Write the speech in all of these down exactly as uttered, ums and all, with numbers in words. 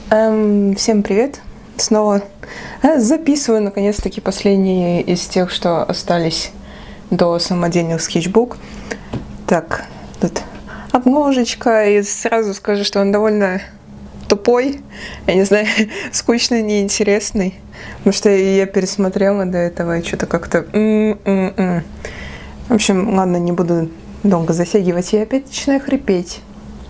Эм, всем привет! Снова э, записываю, наконец-таки, последние из тех, что остались до самодельных скетчбук. Так, тут обложечка, и сразу скажу, что он довольно тупой, я не знаю, скучный, неинтересный, потому что я пересмотрела до этого и что-то как-то... В общем, ладно, не буду долго затягивать, я опять начинаю хрипеть.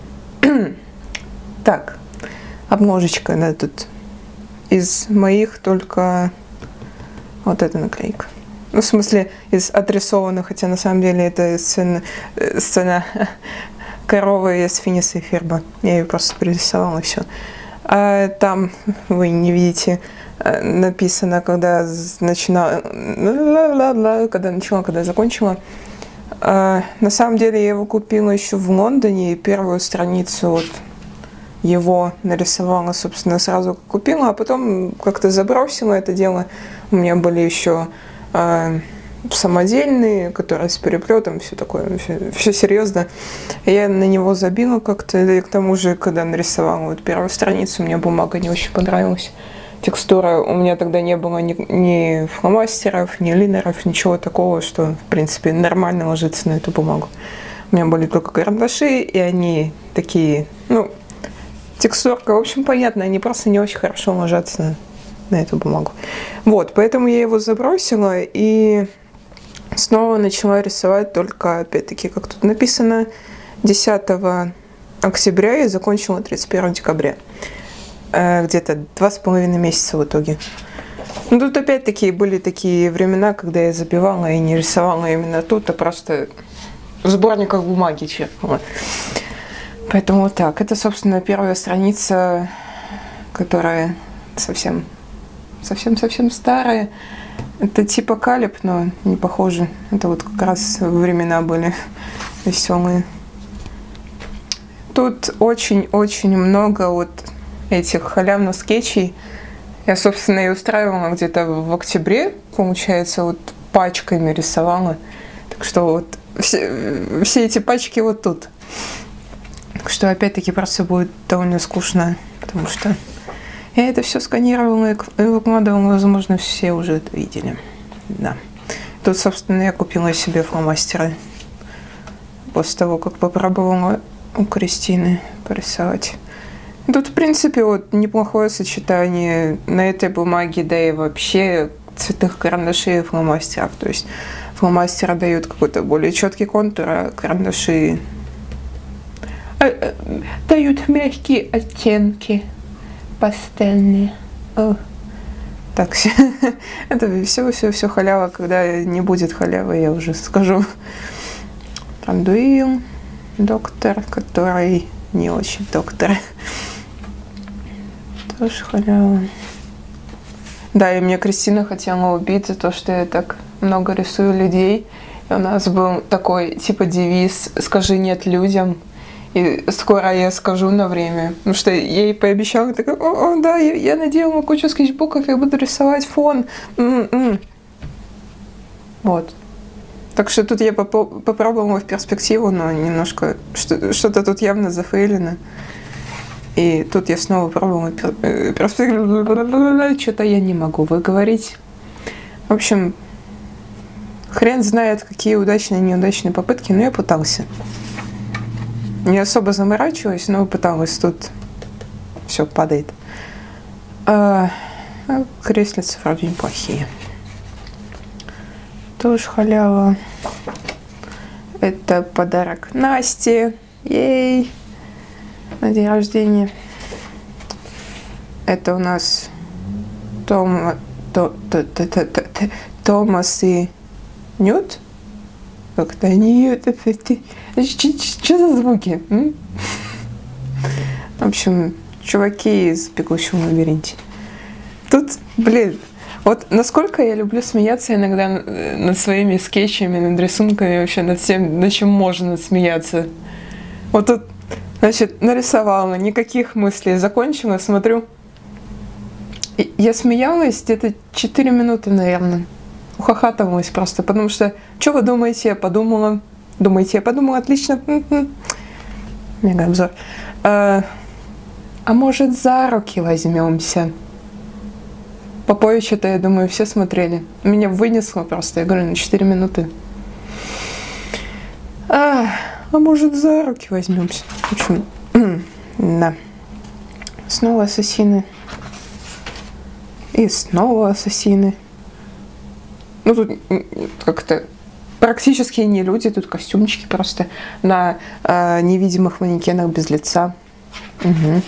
Так, обложечка, да, тут из моих только вот эта наклейка. Ну, в смысле, из отрисованных, хотя на самом деле это сцена, сцена коровы из Финиса и Ферба. Я ее просто пририсовала, и все. А там, вы не видите, написано, когда начинала, когда начала, когда закончила. А, на самом деле я его купила еще в Лондоне, и первую страницу вот его нарисовала, собственно, сразу купила, а потом как-то забросила это дело. У меня были еще а, самодельные, которые с переплетом, все такое, все, все серьезно. Я на него забила как-то, и к тому же, когда нарисовала вот первую страницу, мне бумага не очень понравилась. Текстура, у меня тогда не было ни, ни фломастеров, ни линеров, ничего такого, что, в принципе, нормально ложится на эту бумагу. У меня были только карандаши, и они такие, ну, текстурка, в общем, понятно, они просто не очень хорошо ложатся на, на эту бумагу. Вот, поэтому я его забросила и снова начала рисовать только, опять-таки, как тут написано, десятого октября и закончила тридцать первого декабря. Где-то два с половиной месяца в итоге. Ну, тут опять-таки были такие времена, когда я забивала и не рисовала именно тут, а просто в сборниках бумаги черпала. Поэтому вот так. Это, собственно, первая страница, которая совсем, совсем-совсем старая. Это типа калиб, но не похоже. Это вот как раз времена были веселые. Тут очень-очень много вот этих халявных скетчей. Я, собственно, и устраивала где-то в октябре, получается, вот пачками рисовала. Так что вот все, все эти пачки вот тут. Так что, опять-таки, просто будет довольно скучно, потому что я это все сканировала и выкладывала, возможно, все уже это видели. Да. Тут, собственно, я купила себе фломастеры после того, как попробовала у Кристины порисовать. Тут, в принципе, вот неплохое сочетание на этой бумаге, да и вообще цветных карандашей и фломастеров. То есть фломастеры дают какой-то более четкий контур, а карандаши дают мягкие оттенки пастельные. О. Так, это все-все-все халява. Когда не будет халявы, я уже скажу. Рандуил, доктор, который не очень доктор. Тоже халява. Да, и мне Кристина хотела убить за то, что я так много рисую людей. И у нас был такой, типа, девиз «Скажи нет людям». И скоро я скажу на время. Потому что я ей пообещала, такая, о, о да, я, я наделала кучу скетчбуков, я буду рисовать фон. М-м-м. Вот. Так что тут я поп попробовала в перспективу, но немножко что-то тут явно зафейлено. И тут я снова пробовала перспективу. Что-то я не могу выговорить. В общем, хрен знает, какие удачные и неудачные попытки, но я пытался. Не особо заморачивалась, но пыталась. Тут все падает. А, а креслицы вроде неплохие. Тоже халява. Это подарок Насте. Ей! На день рождения. Это у нас Том, то, то, то, то, то, то, Томас и Нют. Как-то они... Что за звуки? М? В общем, чуваки из «Бегущего в лабиринте». Тут, блин, вот насколько я люблю смеяться иногда над своими скетчами, над рисунками, вообще над всем, над чем можно смеяться. Вот тут, значит, нарисовала, никаких мыслей, закончила, смотрю. И я смеялась где-то четыре минуты, наверное. Ухахатывалась просто, потому что, что вы думаете, я подумала, думаете, я подумала, отлично, мега обзор. А, А может, за руки возьмемся? Попович-то, я думаю, все смотрели. Меня вынесло просто, я говорю, на четыре минуты. А, а может, за руки возьмемся? В общем, да. Снова ассасины. И снова ассасины. Ну, тут как-то практически не люди, тут костюмчики просто на э, невидимых манекенах без лица. Угу.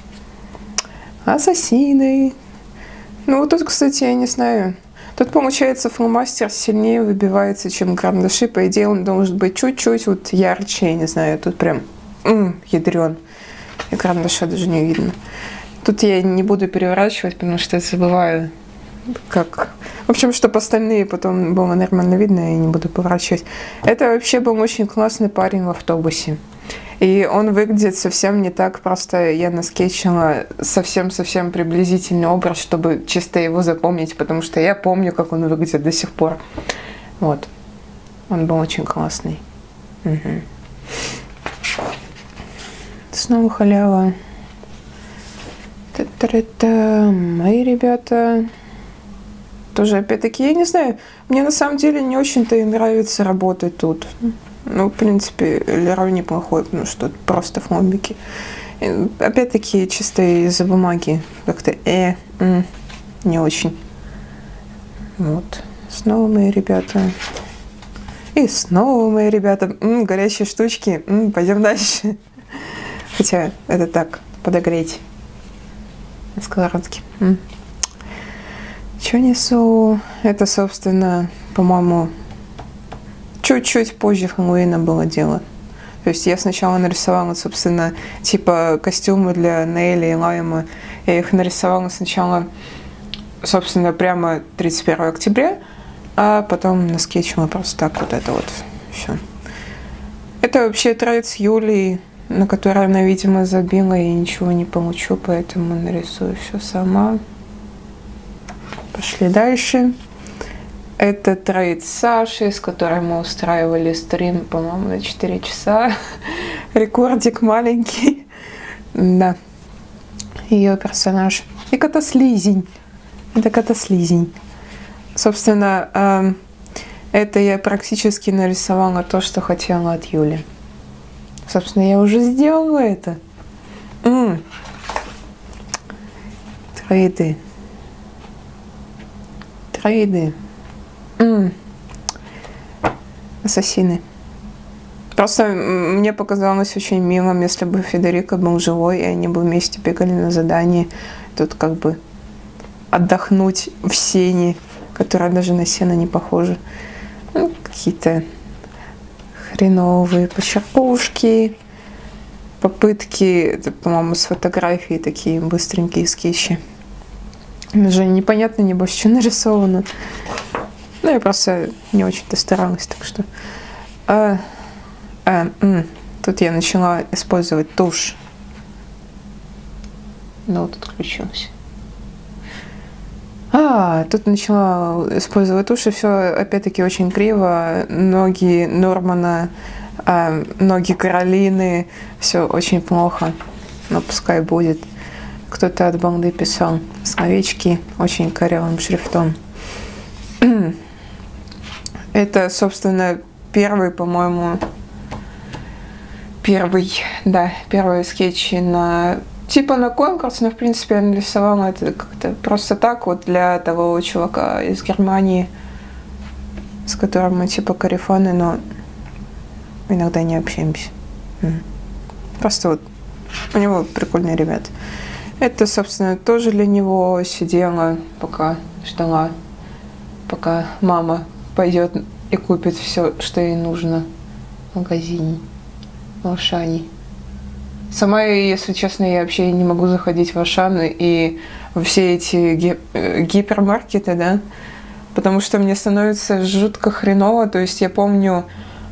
Ассасины. Ну, вот тут, кстати, я не знаю. Тут, получается, фломастер сильнее выбивается, чем карандаши. По идее, он должен быть чуть-чуть вот ярче, я не знаю. Тут прям м-м, ядрен. И карандаша даже не видно. Тут я не буду переворачивать, потому что я забываю, как... В общем, чтобы остальные потом было нормально видно, я не буду поворачивать. Это вообще был очень классный парень в автобусе. И он выглядит совсем не так, просто я наскетчила совсем-совсем приблизительный образ, чтобы чисто его запомнить, потому что я помню, как он выглядит до сих пор. Вот. Он был очень классный. Угу. Снова халява. Та-та-та-та. Мои ребята... Тоже, опять-таки, я не знаю, мне на самом деле не очень-то и нравится работать тут. Ну, в принципе, Лерой неплохой, потому что тут просто фломбики. Опять-таки, чисто из-за бумаги. Как-то э, м, не очень. Вот. Снова мои ребята. И снова мои ребята. М, горячие штучки. М, пойдем дальше. Хотя, это так, подогреть. На сковородке. М. Что несу? Это, собственно, по-моему, чуть-чуть позже Хэллоуина было дело. То есть я сначала нарисовала, собственно, типа костюмы для Нелли и Лайма. Я их нарисовала сначала, собственно, прямо тридцать первого октября, а потом наскетчила просто так вот это вот все. Это вообще тред с Юлей, на который она, видимо, забила, и ничего не получу, поэтому нарисую все сама. Пошли дальше. Это трейд с Сашей, с которой мы устраивали стрим, по-моему, на четыре часа. Рекордик маленький. Да. Ее персонаж. И Котослизень. Это Котослизень. Собственно, э, это я практически нарисовала то, что хотела от Юли. Собственно, я уже сделала это. М-м. Трейды. Трейды. М-м. Ассасины. Просто мне показалось очень милым, если бы Федерико был живой, и они бы вместе бегали на задание. Тут как бы отдохнуть в сене, которая даже на сено не похожа. Ну, какие-то хреновые почерпушки, попытки, это, по-моему, с фотографией такие быстренькие скетчи. Даже непонятно, небось, что нарисовано. Ну, я просто не очень-то старалась, так что... А, а, м, тут я начала использовать тушь. Ну, вот отключилась. А, тут начала использовать тушь, и все, опять-таки, очень криво. Ноги Нормана, а, ноги Каролины, все очень плохо. Но пускай будет. Кто-то от банды писал словечки очень корявым шрифтом. Это, собственно, первый, по-моему, первый, да, первый скетч на, типа на конкурс, но, в принципе, я нарисовала это как-то просто так, вот для того чувака из Германии, с которым мы, типа, корефаны, но иногда не общаемся. Просто вот у него прикольные ребята. Это, собственно, тоже для него сидела, пока ждала, пока мама пойдет и купит все, что ей нужно в магазине, в Ашане. Сама, если честно, я вообще не могу заходить в Ашан и во все эти гип гипермаркеты, да, потому что мне становится жутко хреново. То есть я помню,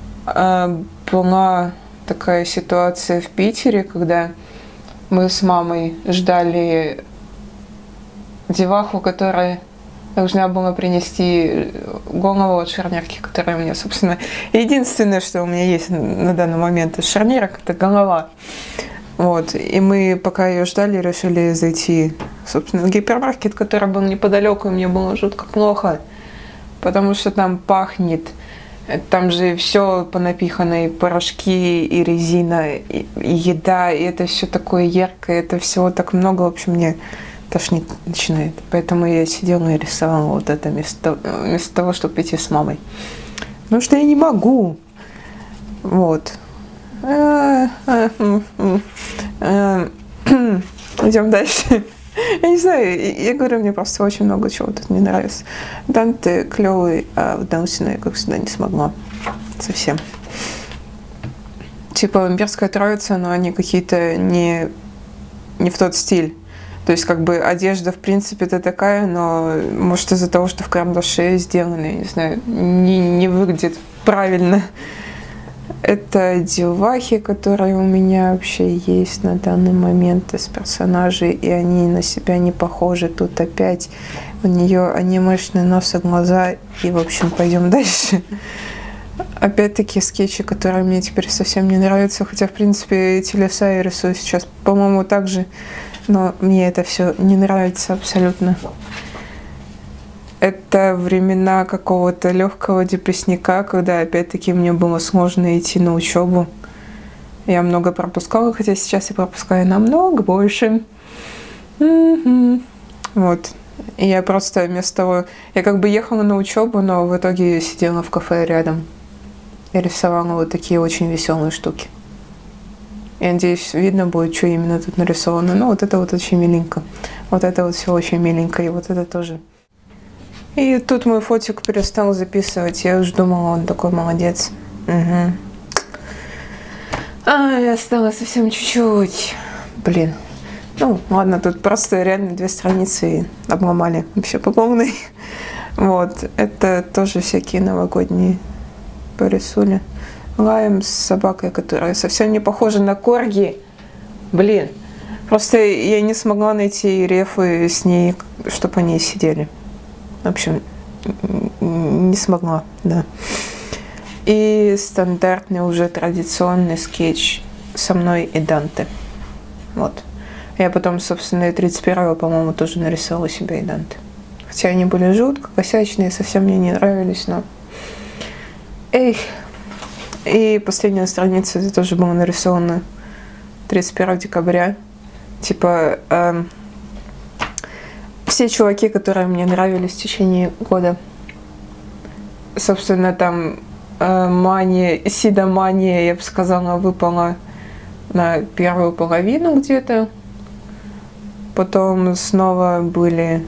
была такая ситуация в Питере, когда мы с мамой ждали деваху, которая должна была принести голову от шарнирки, которая у меня, собственно, единственное, что у меня есть на данный момент из шарнирок, это голова. Вот. И мы, пока ее ждали, решили зайти, собственно, в гипермаркет, который был неподалеку, и мне было жутко плохо, потому что там пахнет. Там же все понапихано, и порошки, и резина, и, и еда, и это все такое яркое, это всего так много, в общем, мне тошнить начинает. Поэтому я сидела и рисовала вот это вместо, вместо того, чтобы идти с мамой. Потому что я не могу. Вот. Идем дальше. Я не знаю, я говорю, мне просто очень много чего тут не нравится. Данте клевый, а в Даусина я, как всегда, не смогла. Совсем. Типа имперская троица, но они какие-то не, не в тот стиль. То есть, как бы, одежда, в принципе-то такая, но, может, из-за того, что в карандаше сделано, я не знаю, не, не выглядит правильно. Это девахи, которые у меня вообще есть на данный момент из персонажей, и они на себя не похожи. Тут опять у нее анимешный нос и глаза, и, в общем, пойдем дальше. Опять-таки скетчи, которые мне теперь совсем не нравятся, хотя, в принципе, эти леса я рисую сейчас, по-моему, так же, но мне это все не нравится абсолютно. Это времена какого-то легкого депрессника, когда опять-таки мне было сложно идти на учебу. Я много пропускала, хотя сейчас я пропускаю намного больше. Mm-hmm. Вот. И я просто вместо того... Я как бы ехала на учебу, но в итоге сидела в кафе рядом и рисовала вот такие очень веселые штуки. Я надеюсь, видно будет, что именно тут нарисовано. Ну, вот это вот очень миленько. Вот это вот все очень миленько, и вот это тоже. И тут мой фотик перестал записывать. Я уже думала, он такой молодец. Угу. Ай, осталось совсем чуть-чуть. Блин. Ну, ладно, тут просто реально две страницы обломали вообще по полной. Вот. Это тоже всякие новогодние порисули. Лаем с собакой, которая совсем не похожа на корги. Блин. Просто я не смогла найти рефы с ней, чтобы они сидели. В общем, не смогла, да. И стандартный уже традиционный скетч со мной и Данте. Вот. Я потом, собственно, и тридцать первого, по-моему, тоже нарисовала себя и Данте. Хотя они были жутко косячные, совсем мне не нравились, но... Эх. И последняя страница, это тоже было нарисовано тридцать первого декабря. Типа... Эм, все чуваки, которые мне нравились в течение года. Собственно, там э, мания, сидомания, я бы сказала, выпала на первую половину где-то. Потом снова были,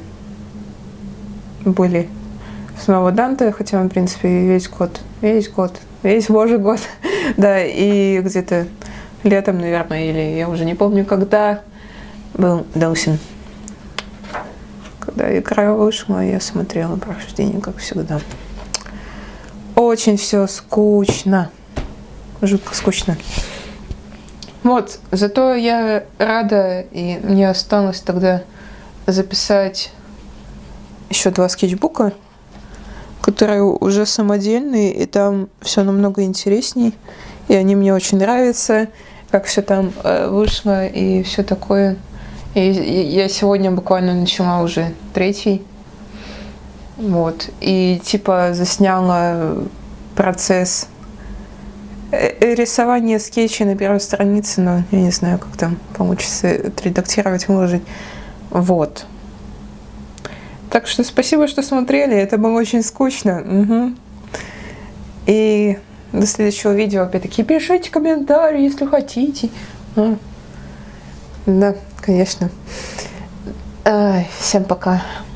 были снова Данте, хотя он, в принципе, весь год, весь год, весь божий год. Да, и где-то летом, наверное, или я уже не помню, когда был Даусин. Когда игра вышла, я смотрела прохождение, как всегда. Очень все скучно. Жутко скучно. Вот, зато я рада, и мне осталось тогда записать еще два скетчбука, которые уже самодельные, и там все намного интересней, и они мне очень нравятся, как все там э, вышло и все такое. И я сегодня буквально начала уже третий, вот, и типа засняла процесс рисования скетчей на первой странице, но я не знаю, как там получится отредактировать, выложить, вот. Так что спасибо, что смотрели, это было очень скучно, угу. И до следующего видео, опять-таки, пишите комментарии, если хотите. А. Да, конечно. Ай, всем пока.